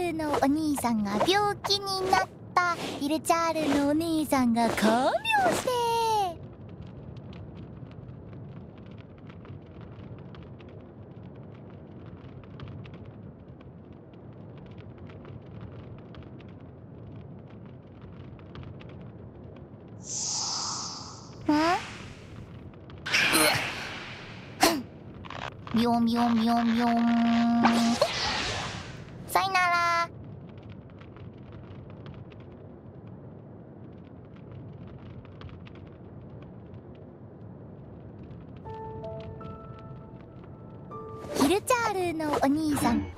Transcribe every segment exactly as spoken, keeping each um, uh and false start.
ールのお兄さんが病気になった。ヒルチャールのお兄さんが看病して。みょんみょんみょんみょん。さよなら。ヒルチャールのお兄さん。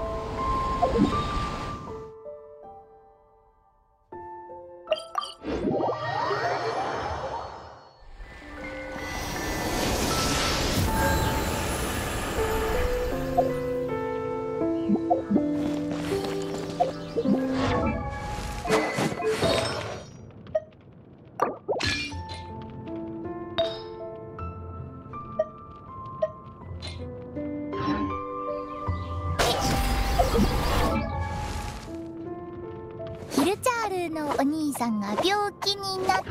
ヒルチャールのお兄さんが病気になった。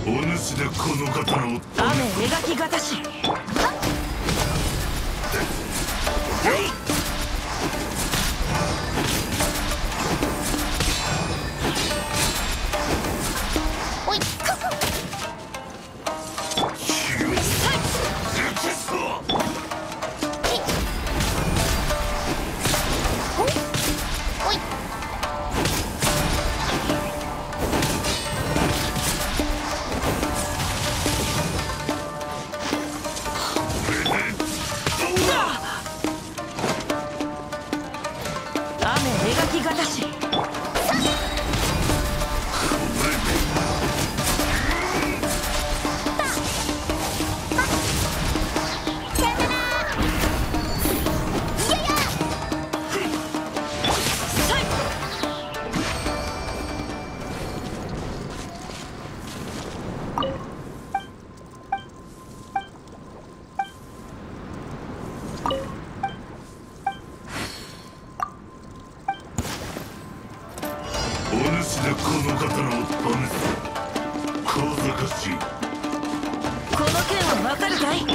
お主でこの刀を雨描きがたし。 おいっお主でこの刀を試す。小賢しい。 この剣はわかるかい？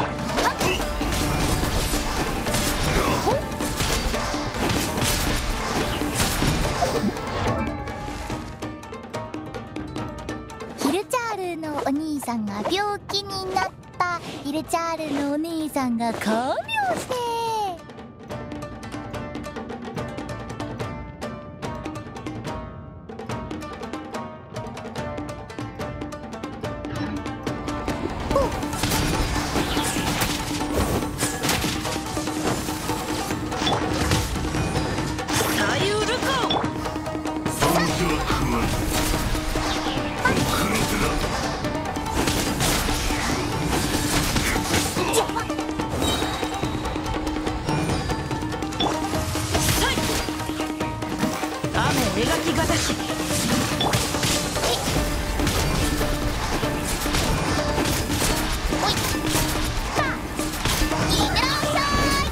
ヒルチャールのお兄さんが病気になった。ヒルチャールのお兄さんが看病して。 描きがたし。 おいっさあいってらっしゃい。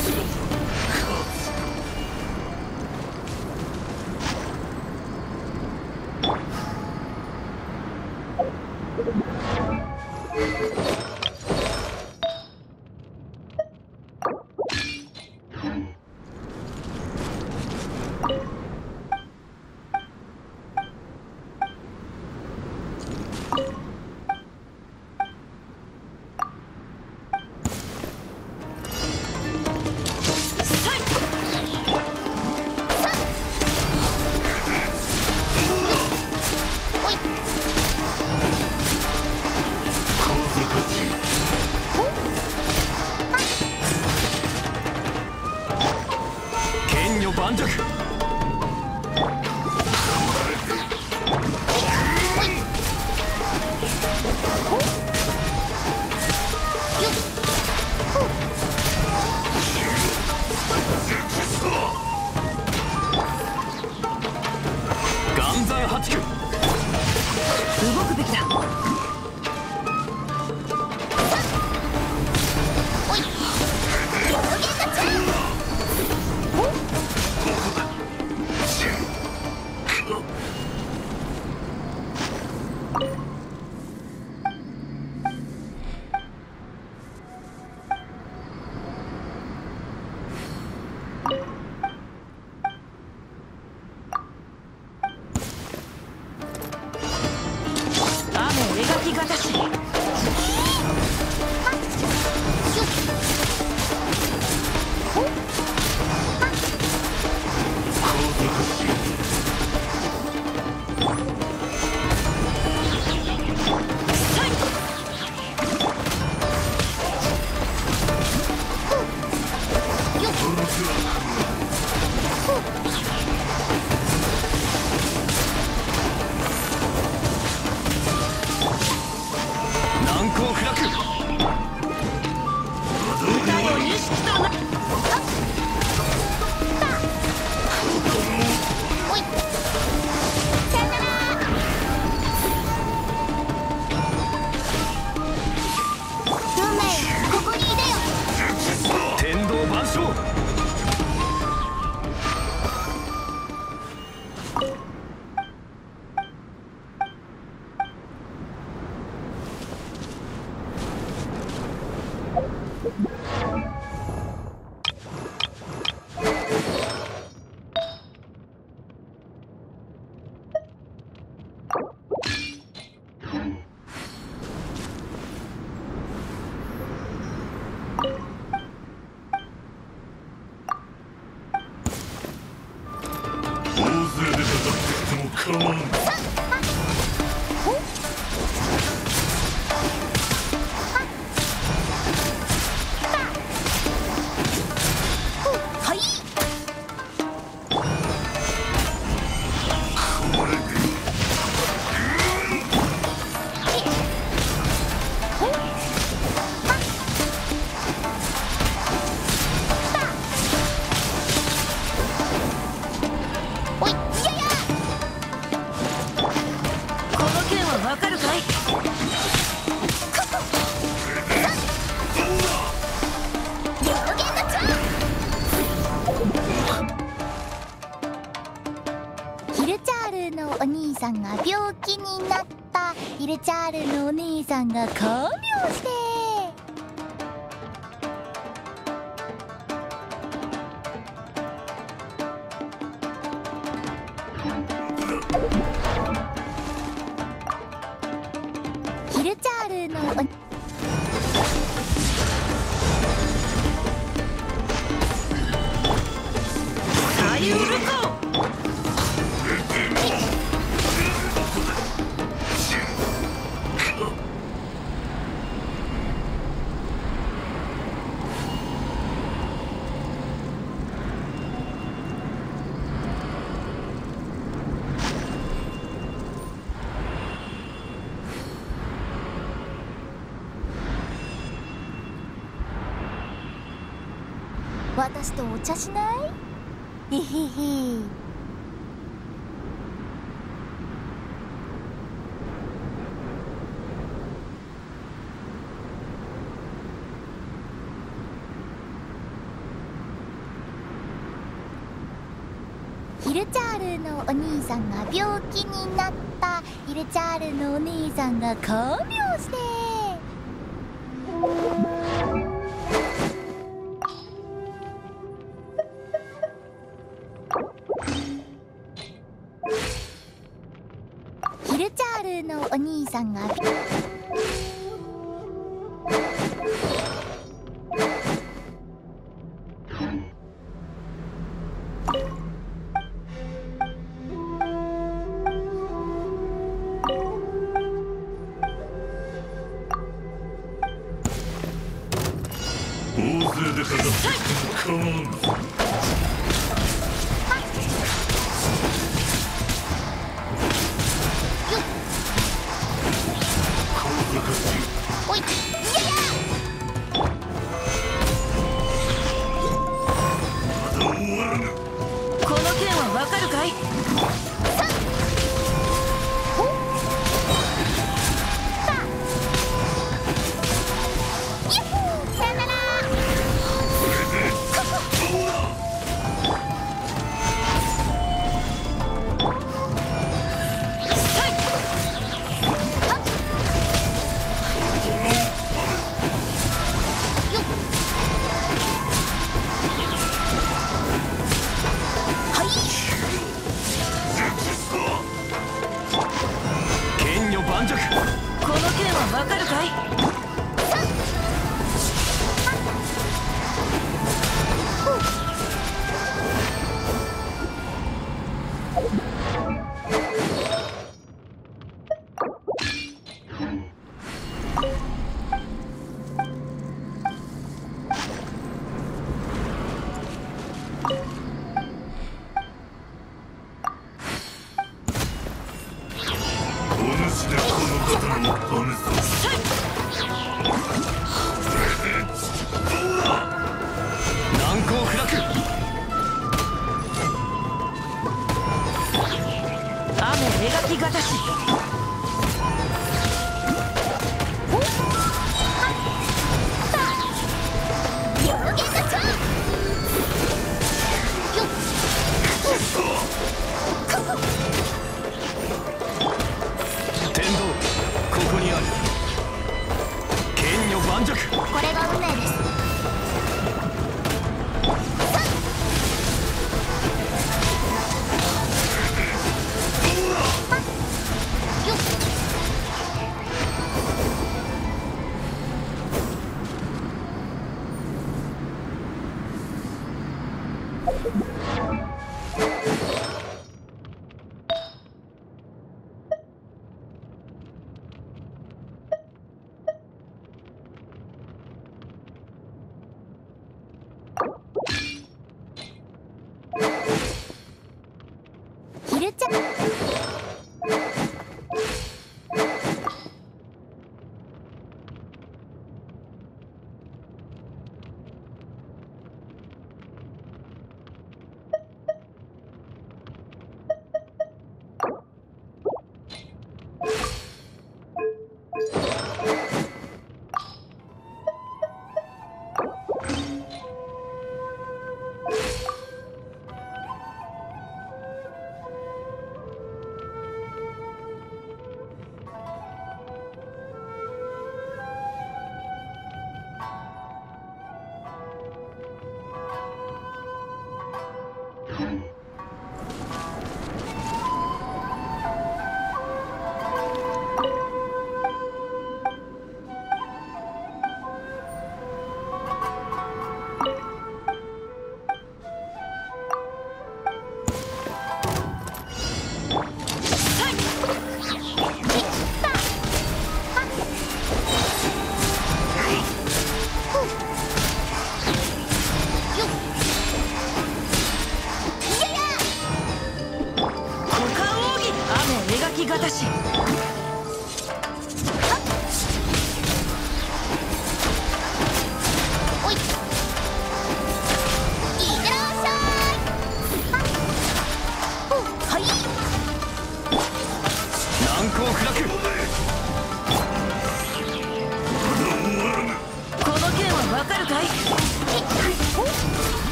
盤石。岩山八九。動くべきだ。 おい上限のチャン。 雨わかるかい？ ヒルチャールのお兄さんが病気になった。ヒルチャールのお兄さんが看病して。ヒルチャールのおサイウルコ私とお茶しない？へへへ。ヒルチャールのお兄さんが病気になった。ヒルチャールのお兄さんが看病して。ヒルチャールのお兄さんが大勢でかかって構わんぞ。 おい、いやいや。 まだ終わらぬ。 この件はわかるかい？ 剣女盤石。 この件はわかるかい？ お主でこの刀をバネさせ。 難攻不落。 雨描きがたし。 天道ここにある。剣女盤石。 これが運命です。ヒルチャ